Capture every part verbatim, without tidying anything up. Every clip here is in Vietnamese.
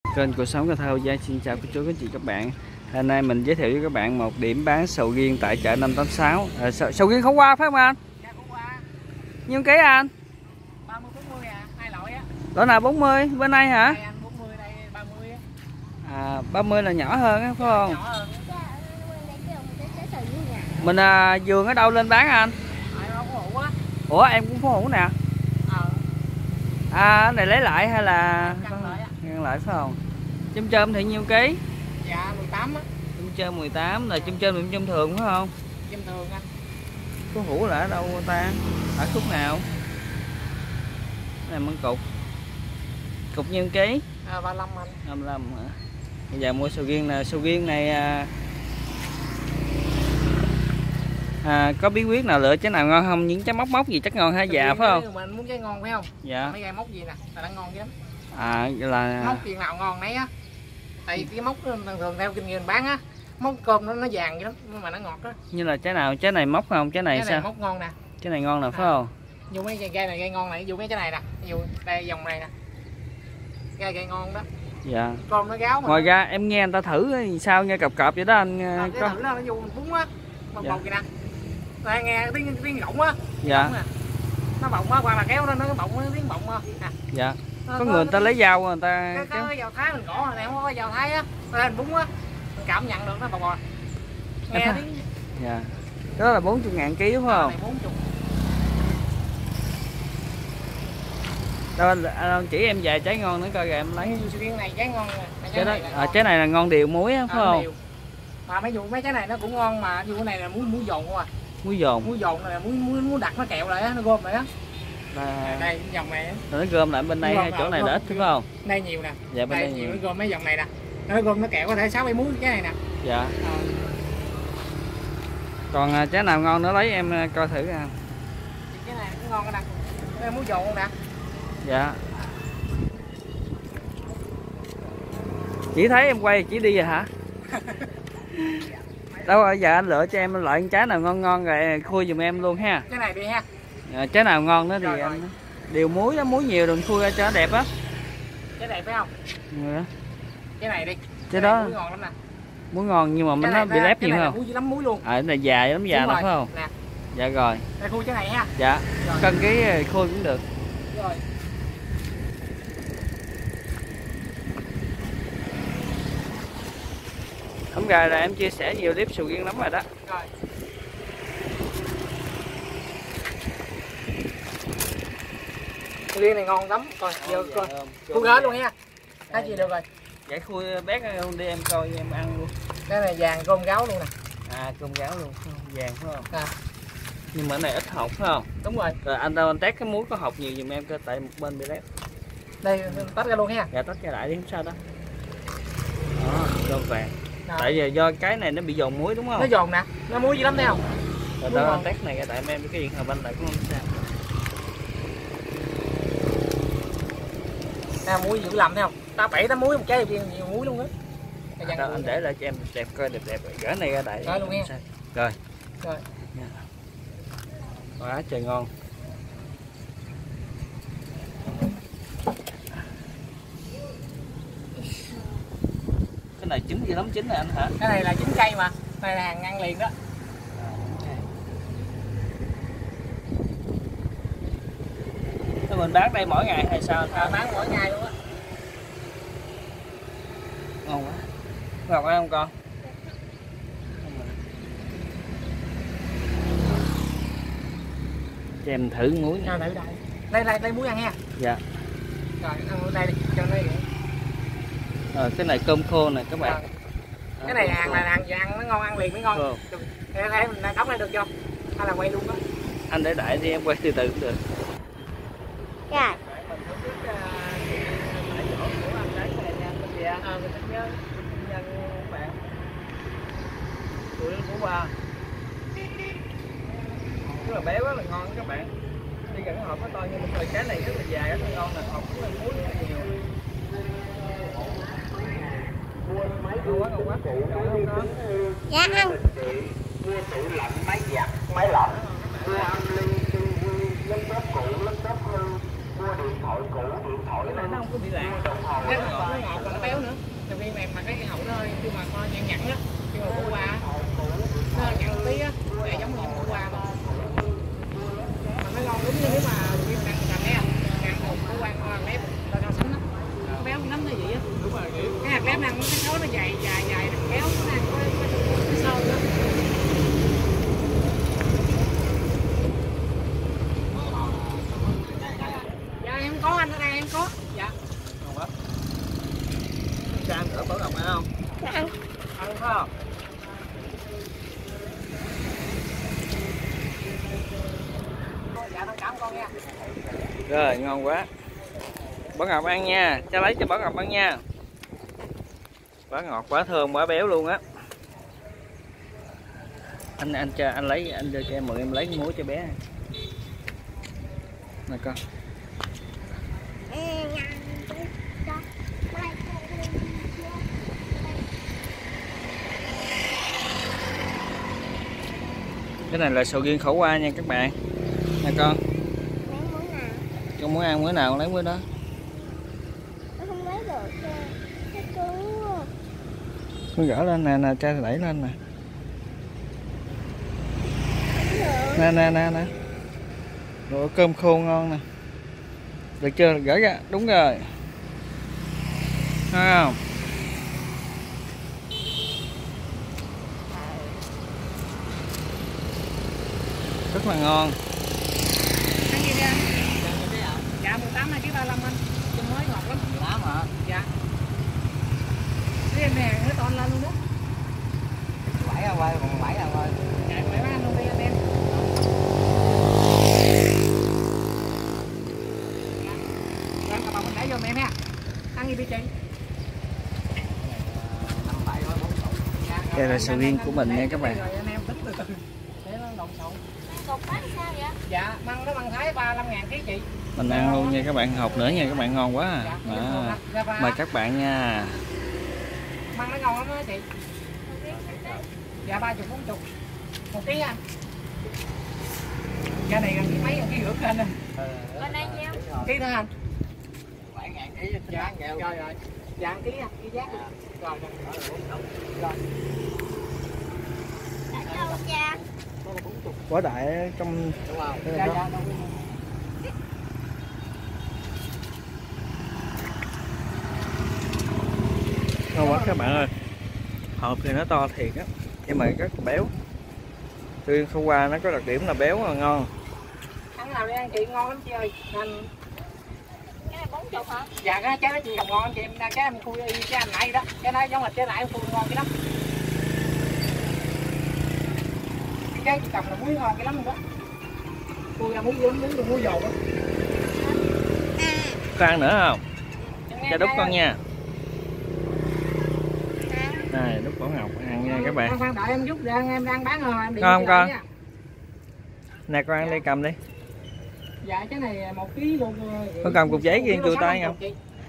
Kênh Cuộc Sống Cà Thơ Giang xin chào cô chú các chị các bạn. Hôm nay mình giới thiệu với các bạn một điểm bán sầu riêng tại chợ năm tám sáu. À, sầu, sầu riêng không qua phải không anh? Dạ không qua. Nhiêu ký anh? ba mươi bốn mươi à, hai loại á. Đó là bốn mươi, bên này hả? Đây anh bốn mươi, đây ba mươi á. À, ba mươi là nhỏ hơn á phải không? Nhỏ hơn. Mình à, vườn ở đâu lên bán anh? Ở Phú Hữu á. Ủa em cũng Phú Hữu nè. Ờ. À cái này lấy lại hay là Cân lại á. ngăn lại phải không? Chôm chôm thì nhiêu ký? Dạ mười tám á. Chôm chôm mười tám là chôm chôm là chôm thường phải không? Chôm thường anh. Phú Hữu là ở đâu ta? Ở khúc nào? Này măng cục. Cục nhiêu ký? À, ba mươi lăm anh. hai mươi lăm hả? Bây giờ mua sầu riêng nè, sầu riêng này à, à, có bí quyết nào lựa trái nào ngon không? Những trái móc móc gì chắc ngon hay già phải không? Mình muốn trái ngon phải không? Dạ. Mấy cây móc gì nè, là đã ngon chứ lắm. À là Móc tiền nào ngon nấy á. Tại cái móc thường thường theo kinh nghiệm bán á, móc cơm nó nó vàng vậy lắm, nhưng mà nó ngọt á. như là trái nào, trái này móc không? Trái này Trái sao? này móc ngon nè. Trái này ngon nè phải À. không? Dù mấy cây này cây ngon này, dù mấy trái này nè, dù đây dòng này nè. Cây cây ngon đó. Dạ. Cơm nó gáo mà. Ngoài ra em nghe người ta thử sao nghe cọp cọp vậy đó anh À, có. thử nó nó vô bún á, bột Dạ. bột kìa nè. Đây nghe tiếng tiếng gọng á. Dạ. Gọng nè. Nó bọng á, hoặc là kéo nó nó bọng nó tiếng bọng á. Nè. Dạ. Nó, Có người người ta lấy dao người ta cái, kéo. cái dao thái mình gõ này không có dao thái á, lên bún á, mình cảm nhận được nó bọc bò. Nghe À. tiếng. Dạ. Cái đó là bốn mươi ngàn ký phải không? Này bốn mươi. Đâu anh, anh chỉ em vài trái ngon nữa coi rồi em lấy. Sầu riêng này trái ngon nè. Trái đó, này à, trái này là ngon điều muối á phải không? Điều. Mà mấy vụ mấy trái này nó cũng ngon mà vụ này là muối muối dồn không à. Muối dồn. Muối dồn này là muối muối muối đặt nó kẹo lại á, nó gom lại á. Là... Đây dòng này á. nó gom lại bên đây hay chỗ này là ít phải không? Đây nhiều nè. Dạ bên đây, đây nhiều nhiều. nó gom mấy dòng này nè. Nó gom nó kẹo có thể sáu bảy muối cái này nè. Dạ. Ờ. Còn à, trái nào ngon nữa lấy em à, coi thử à. Cái này cũng ngon nè. Đây muối dồn nè. Dạ. Chỉ thấy em quay chỉ đi rồi hả? Đâu rồi giờ anh lựa cho em loại trái nào ngon ngon rồi khui giùm em luôn ha. Cái này đi ha. À, trái nào ngon nữa thì Rồi, anh rồi. điều muối đó, muối nhiều đừng khui ra cho nó đẹp á. Cái này phải không? Dạ. Cái này đi. Trái đó muối ngon lắm nè. muối ngon nhưng mà mình nó bị lép nhiều không? không? Muối dữ lắm muối luôn. À cái này già lắm già Đúng lắm rồi. phải không? Nè. Dạ rồi. Đây khui cái này ha. Dạ. Rồi. Cân ký khui cũng được. Rồi. Hôm rồi là em chia sẻ nhiều clip sầu riêng lắm rồi đó. Rồi. Sầu riêng này ngon lắm. Rồi, giờ coi. Khui hết luôn nha. Thấy gì được rồi. Vậy khui bét luôn đi em coi em ăn luôn. Cái này vàng cơm gáo luôn nè. À cơm gáo luôn, vàng phải không? À. Nhưng mà cái này ít hột phải không? Đúng rồi. Rồi anh đâu anh test cái muối có hột nhiều giùm em cơ tại một bên bị lép. Đây tách ra luôn ha. Dạ tách ra lại đi không sao đó. Đó, cơm vàng. Rồi. Tại giờ do cái này nó bị dồn muối đúng không? Nó giòn nè, nó muối dữ lắm thấy không? Rồi tao anh test này ra tại em cái điện thoại banh lại cũng không sao. Nè muối dữ lắm thấy không? Ta bẻ ta muối một trái riêng nhiều muối luôn á. À, đâu, anh để lại cho em đẹp coi đẹp đẹp gỡ này ra đại. Rồi luôn nha. Rồi. Rồi. Quá trời ngon. Cái này trứng gì lắm chín này anh hả? Cái này là trứng cây mà. Này là hàng ăn liền đó. Thế mình bán đây mỗi ngày hay sao? À, bán mỗi ngày luôn á. Ngon quá. Ngọt phải không con? Cho em thử muối. À, đây, đây. Đây, đây, đây muối ăn nha. Dạ. Rồi, ăn đây đi, cho nó vậy. Rồi, cái này cơm khô nè các bạn. Rồi. Cái này hàng là hàng ăn nó ngon, ăn liền mới ngon. Để thấy mình đóng lại được không? Hay là quay luôn đó. Anh để đại đi em quay từ từ cũng được. Dạ. À, mình thích nhớ nhân bạn Tụi của ba rất là béo rất là ngon các bạn. Đi gần cái hộp nó to nhưng mà thời cái này rất là dài rất là ngon nè, hộp rất là muối rất là nhiều. Ngon quá ngon quá. Ngon không? Dạ ăn. Mua tủ lạnh máy giặt máy lạnh, mua âm ly tivi laptop cũ laptop hư, mua điện thoại cũ điện thoại Cái này nó không có bị lạng. nó ngọt, nó ngọt và nó béo nữa. em ăn cái số nó dài dài dài nó kéo nó ăn có cái sâu nữa. Dạ em có anh ở đây em có. Dạ. Ngon quá. Cho ăn thử bữa ngọc ăn không? Ăn. Ăn không? Dạ thông cảm con nha. Rồi ngon quá. Bó ngọc ăn nha, cha lấy cho bó ngọc ăn nha. Quá ngọt, quá thơm, quá béo luôn á. Anh anh cho anh lấy anh cho em mượn em lấy cái muối cho bé. Nè con. Cái này là sầu riêng khổ qua nha các bạn. Nè con. Con muốn ăn bữa nào con lấy bữa đó. Không lấy được. Cái cứu. Con gỡ lên nè, nè cha đẩy lên nè. Nè nè nè nè. Rồi cơm khô ngon nè. Được chưa? Gỡ ra, đúng rồi. Thấy không? Rất là ngon. Ăn gì đi anh? Dạ mười tám hai ký ba mươi lăm anh. Chung mới ngọt lắm. mười tám hả? Dạ. Cái em này nó to lên luôn đó. Bảy à quay, còn bảy à quay. Dạ mười bán anh luôn đi anh em. Dạ. Rồi em cầm bọc mình để vô em ha. Ăn gì đi chị? Đây là sầu riêng của mình nha các bạn. Cục bánh sao vậy? Dạ, măng nó măng thái ba mươi lăm ngàn ký chị. Mình ăn luôn nha các bạn, hộp nữa nha các bạn, ngon quá à. Dạ, À, mời các bạn nha. măng nó ngon lắm đó chị. Dạ ba mươi bốn mươi. Một ký anh. Cái này gần mấy ký rưỡi anh. Bên đây nhiêu? Ký nữa anh. bảy ngàn ký Dạ, rồi rồi. Dạ ký anh, ký giá. Rồi rồi. Rồi. Ở đâu cha? Quá đại trong Đúng không? Dạ dạ. ngon quá các bạn ơi. Hộp thì nó to thiệt á, nhưng mà rất là béo. Tuy khô qua nó có đặc điểm là béo và ngon. Ăn nào đi ăn chị, ngon lắm chị ơi. Anh Cái này bốn mươi hả? dạ cái trái nó chị ngon lắm chị, em cái em khui y cái anh nãy đó. Cái nó giống là trái nãy em khui ngon cái lắm. Cái trái chị cầm là muối ngon cái lắm luôn đó. Khui ra muối muối muối muối dầu đó. Có ăn nữa không? Cho đút con nha. Này đút Bảo Ngọc ăn nha các bạn. Khoan đợi em giúp ra em đang bán rồi em đi. Ngon không con? Nè con ăn đi, cầm đi. Dạ cái này một ký luôn. Con cầm cục giấy kia chua tay không?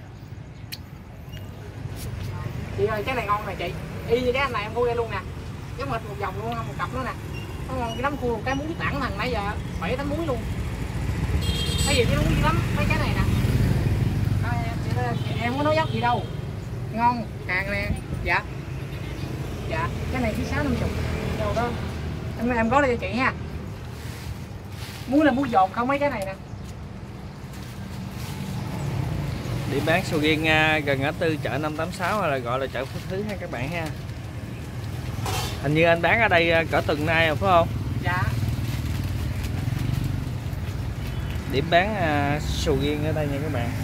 Chị ơi cái này ngon nè chị. Y như cái anh này em khui ra luôn nè. Cái mệt một vòng luôn, một cặp nữa nè. Nó ngon cái lắm, khui một cái muối tảng thằng nãy giờ bảy tám muối luôn. Cái gì chứ nó muối dữ lắm, mấy cái này nè. À, chị, chị, em có nói dốc gì đâu. Ngon, hàng nè. Dạ. Dạ, cái này ký sáu năm mươi. Đâu đó. Em em có đây cho chị nha. Muối là muối dồn không mấy cái này nè. Điểm bán sầu riêng gần ngã tư chợ năm tám sáu, hay là gọi là chợ Phú Thứ ha các bạn ha. Hình như anh bán ở đây cỡ tuần nay rồi phải không? Dạ. Điểm bán sầu riêng ở đây nha các bạn.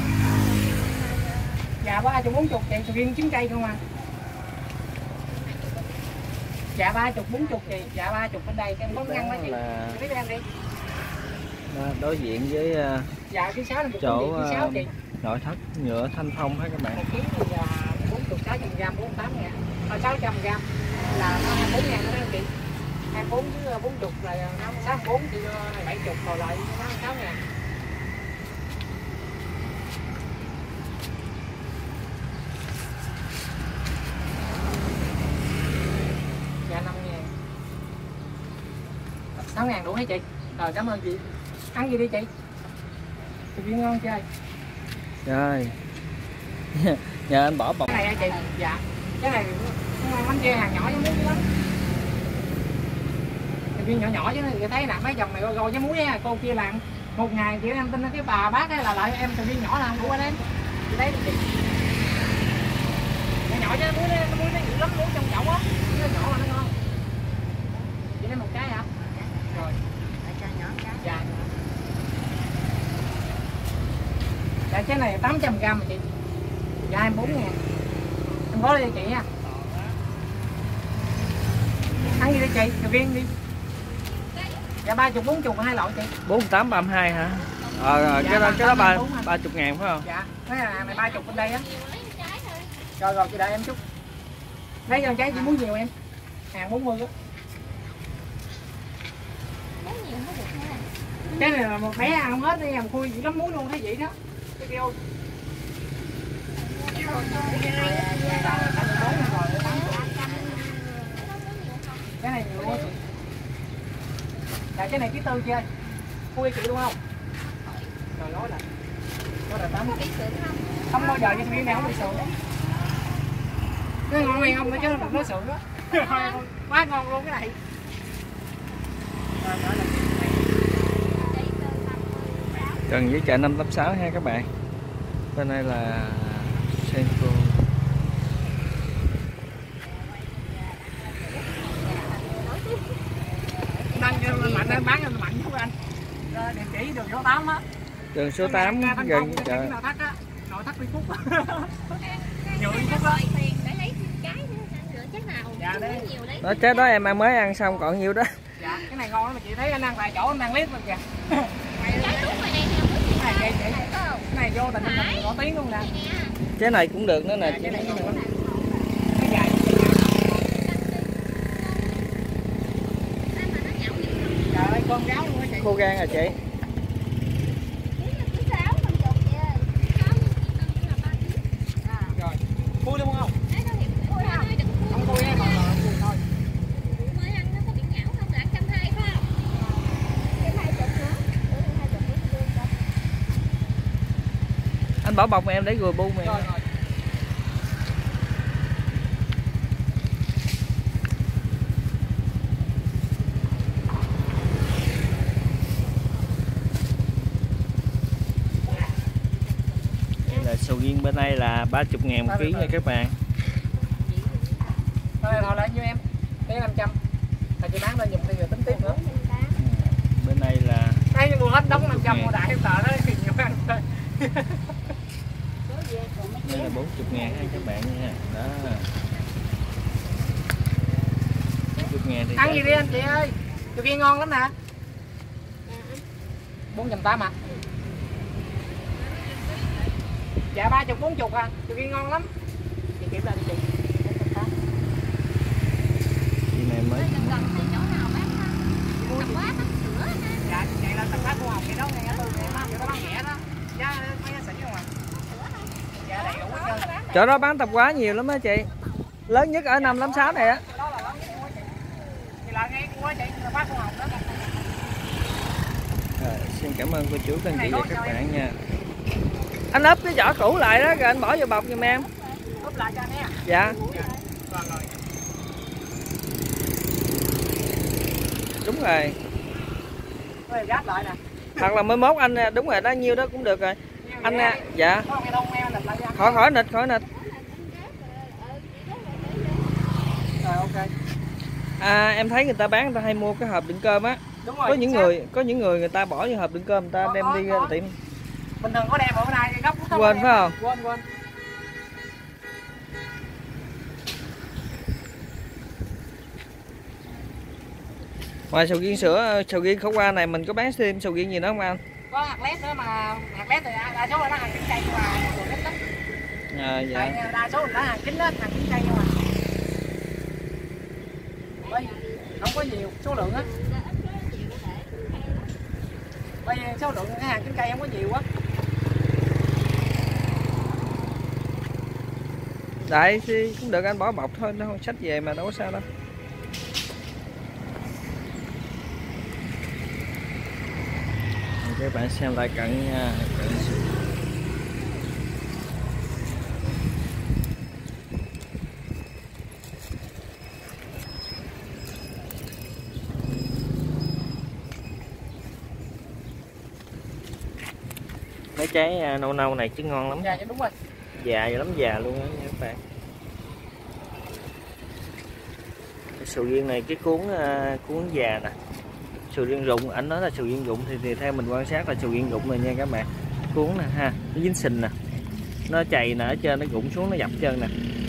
Dạ ba chục bốn chục chị, sầu riêng trứng cây không à. Dạ ba chục bốn chục chị, dạ ba chục bên đây em có ngăn đó chị. Là... Biết em đi. Đối diện với dạ ký sáu chỗ ký sáu chị. nội thất nhựa Thanh Phong hết các bạn. Một ký thì là bốn mươi sáu trăm gram, bốn mươi tám ngàn. Ờ sáu trăm gram là nó hai mươi bốn ngàn đó em chị. hai mươi bốn chứ bốn mươi là sáu mươi bốn chị này bảy mươi còn lại sáu mươi sáu ngàn. Dạ năm ngàn. sáu ngàn đủ hả chị? Rồi cảm ơn chị. Ăn gì đi chị? Chị viên ngon chơi. Rồi. Nhờ anh bỏ bọc. Cái này hả chị? Dạ. Cái này bánh tre hàng nhỏ với muối lắm. Thì viên nhỏ nhỏ chứ người thấy nè mấy dòng này rồi với muối nha, cô kia làm một ngày chị em tin cái bà bác ấy là lại em từ viên nhỏ là không đủ anh em. Chị lấy đi chị. tám trăm gram mà chị. Dạ hai mươi bốn ngàn. Em có đi chị nha. Ăn gì đi chị, điều viên đi. Dạ ba mươi bốn mươi hai loại chị. bốn tám ba mươi hai hả? Ờ rồi, Dạ, cái đó cái đó ba ba mươi ngàn phải không? Dạ, cái hàng này ba mươi bên đây á. Rồi rồi chị đợi em chút. Lấy con trái chị muốn nhiều em. Hàng bốn mươi á. Cái này là một bé ăn không hết đi, em khui chỉ lắm muối luôn thấy vậy đó. Cái kêu. Cái này nhiều quá chị. Dạ cái này ký tư chị ơi. Khui chị đúng không? Rồi nói là nói là tám. Không bao giờ như miếng này không bị sượng. Nó ngon hay không nữa chứ nó sượng đó. Quá ngon luôn cái này. Rồi nói là gần với chợ năm tám sáu ha các bạn. Bên đây là Senco. Đăng mạnh anh bán anh mạnh của anh. Rồi địa chỉ đường số tám á. Đường số tám gần với chợ. Nội thất á, nội thất Vinh Phúc. Nhiều Vinh Phúc đó. Dạ đấy. Đó trái đó em mới ăn xong còn nhiêu đó. Dạ cái này ngon lắm mà chị thấy anh ăn vài chỗ anh ăn liếc luôn kìa. Cái này chị, cái này vô tình mình có tiếng luôn nè. Trái này cũng được nữa nè. Cái này cũng được. Cái dài. Trời ơi con gáo luôn á chị. Khô gan à chị. Rồi. Khui luôn không? Không khui em mà khui thôi. Anh bỏ bọc em để rồi bu mày. Rồi rồi. Là sầu riêng bên đây là ba mươi ngàn một ký nha các bạn. Thôi thôi lại nhiêu em? Cái năm trăm. Là chị bán lên giùm đi rồi tính tiếp nữa. Bên đây là Đây mua hết đóng năm trăm mua đại tờ đó thì nhiều ăn thôi. đây là bốn mươi ngàn ha các bạn nha. Đó. bốn mươi ngàn thì Ăn gì đi anh chị ơi. Tụi kia ngon lắm nè. bốn trăm tám à. Dạ ba mươi bốn mươi à. Tụi kia ngon lắm. Chị kiểm lại đi chị. chị này mới Dạ chạy lên tầng phát của Hồng cái đó nghe tôi nghe má, cái đó bán nhẹ đó. Giá mấy giá xỉn không à. Dạ đầy đủ hết trơn. chỗ đó bán tạp hóa nhiều lắm á chị. Lớn nhất ở năm tám sáu này á. Đó là lớn nhất của chị. Thì là ngay của chị tầng phát của Hồng đó. Rồi, xin cảm ơn cô chú các anh chị và các bạn nha. Anh ấp cái vỏ cũ lại đó rồi anh bỏ vào bọc giùm em. Úp lại cho anh nha. Dạ. Rồi rồi. Đúng rồi. Rồi gáp lại nè. Hoặc là mới mốt anh đúng rồi đó, nhiêu đó cũng được rồi. Anh nè, dạ. Khỏi khỏi nịch, khỏi nịch. Rồi ok. À, em thấy người ta bán người ta hay mua cái hộp đựng cơm á. Đúng rồi. Có những người có những người người ta bỏ vô hộp đựng cơm người ta Có, đem có, đi có. ra tiệm. Bình thường có đem ở đây gấp Quên phải không? Quên quên. Ngoài sầu riêng sữa, sầu riêng khổ qua này mình có bán thêm sầu riêng gì nữa không anh? Có hạt lét nữa mà hạt lét thì đa số là nó hàng chín cây nhưng mà một ít lắm. À, dạ. Tại đa số là hàng chín đó, hàng chín cây nhưng mà bởi không có nhiều số lượng á. Bởi vì số lượng cái hàng chín cây không có nhiều quá. Đại thì cũng được, anh bỏ bọc thôi, nó không xách về mà đâu có sao đâu. Các bạn xem lại cận nha. Cận. Mấy trái nâu nâu này chứ ngon lắm. Dạ đúng rồi. Già lắm, già luôn á nha các bạn. Cái sầu riêng này cái cuốn uh, cuốn già nè. Sầu riêng rụng, ảnh nói là sầu riêng rụng thì, thì theo mình quan sát là sầu riêng rụng rồi nha các bạn. Cuốn nè ha, nó dính sình nè. nó chày nè, ở trên nó rụng xuống nó dập chân nè.